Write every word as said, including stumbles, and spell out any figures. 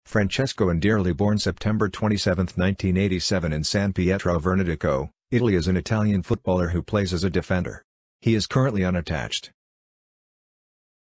Francesco Indirli, born September twenty-seventh nineteen eighty-seven in San Pietro Vernatico, Italy, is an Italian footballer who plays as a defender. He is currently unattached.